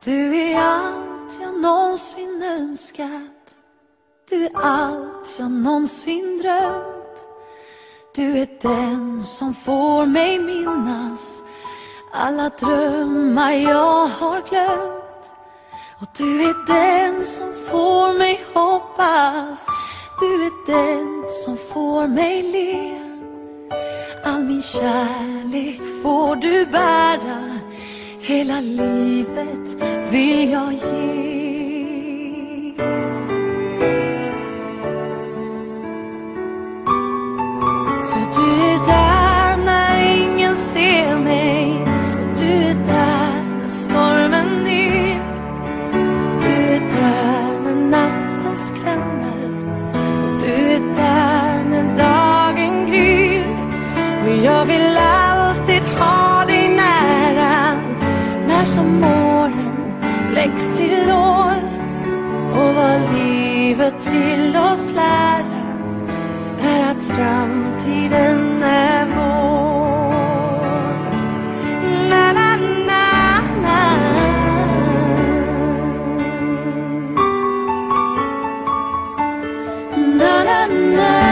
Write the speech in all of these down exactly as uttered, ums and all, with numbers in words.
Du är allt jag någonsin önskat. Du är allt jag någonsin drömt. Du är den som får mig minnas alla drömmar jag har glömt. Och du är den som får mig hoppas. Du är den som får mig le. All min kärlek får du bära. Hela livet vill jag ge. För du är där när ingen ser mig. Och du är där när stormen ner. Du är där när natten skrämmer. Och du är där när dagen gryr. Och jag vill alltid ha dig nära. När som åren läggs till år. Och vad livet vill oss lära är att framtiden är vår. Na, na, na, na. Na, na, na.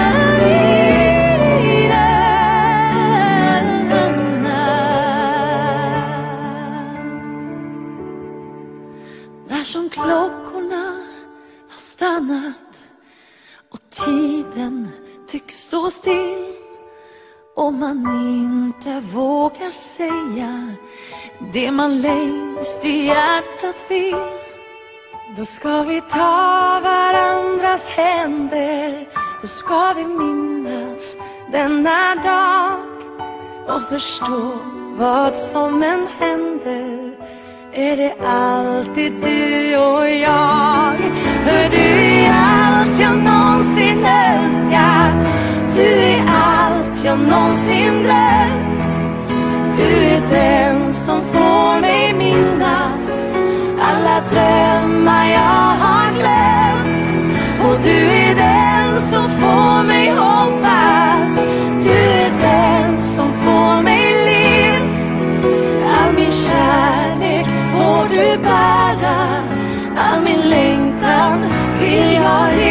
När som klockorna har stannat och tiden tycks stå still och man inte vågar säga det man längst i hjärtat vill, då ska vi ta varandras händer. Då ska vi minnas denna dag och förstå vad som än händer. Är det alltid du och jag? För du är allt jag någonsin önskat. Du är allt jag någonsin drömt. Du är den som får mig minnas alla drömmar jag har glömt. Och du är den som får mig hoppas. Du är den som får mig le. All min kärlek får du bära. All min längtan vill jag ge.